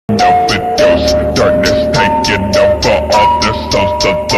Overdose, darkness taking over all the souls of